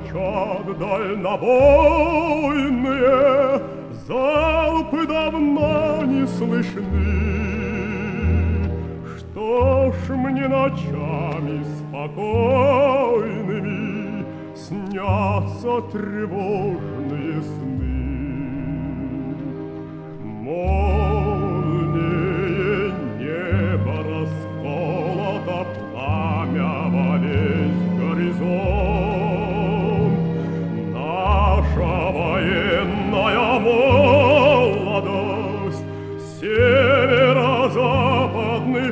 молчат дальнобойные, залпы давно не слышны. Что ж мне ночами спокойными снятся тревожные сны? Молнией небо расколото, пламя во весь горизонт. Наша военная молодость, северо-западный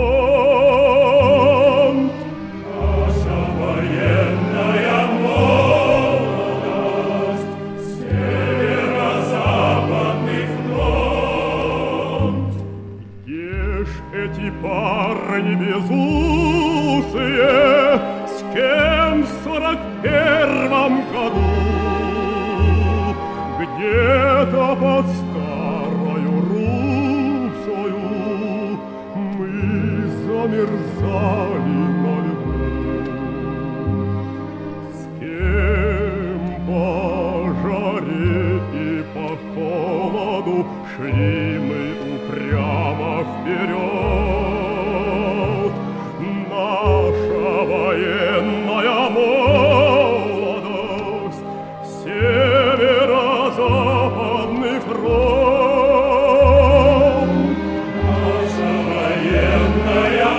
фронт. Наша военная молодость, северо-западный фронт. Где ж эти парни безусые, с кем в 41-м году? Где-то под старою русою мы замерзали на льду. С кем по жаре и по холоду шли мы упрямо вперед? Наша военная молодость, северо-западный фронт. Наша военная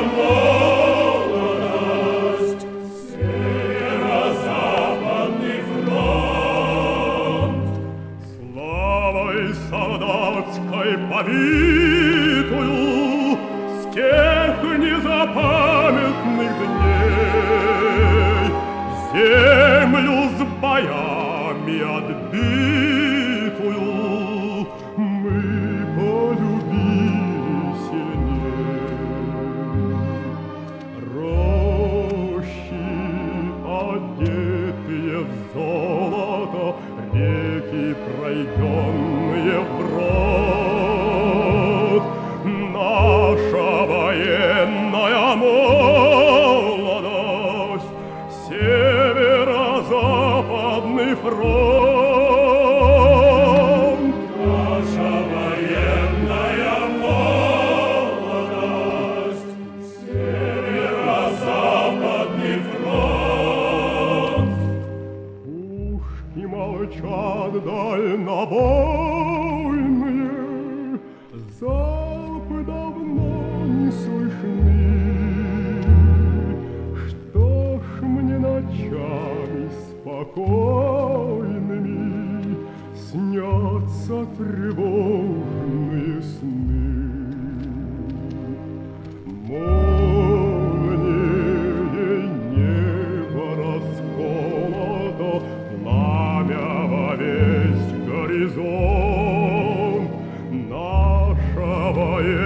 молодость, северо-западный фронт. Славой солдатской побитую с тех незапамятных дней землю с боями отбитую мы полюбили сильней. Рощи, одетые в золото, реки, пройденные вброд. Наша военная молодость, северо-западный фронт. Наша военная молодость, северо-западный фронт. Пушки молчат дальнобойные, залпы давно не слышны. Что ж мне ночами спокойными снятся тревожные сны? Молнией небо расколото, пламя во весь горизонт. Наша военная